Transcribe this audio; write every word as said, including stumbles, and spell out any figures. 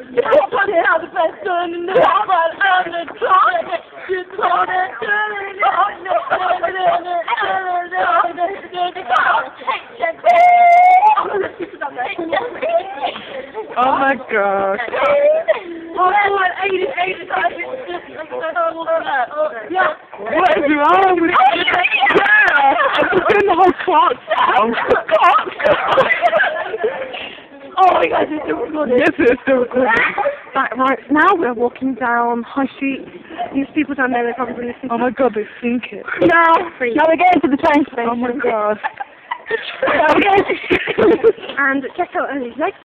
You put it out the best gun in the world and the toilet. You told it to Oh my god. Yeah. What is wrong with you? Yeah! I'm just doing the whole Clarkz sound. Oh my god, it's still recording. Yes, it's still recording. Right, right, now we're walking down High Street. These people down there, they're probably listening. Oh my god, they think it. Now, now we're going to the train station. Oh my god. Now we're going to... And check out Ellie's legs.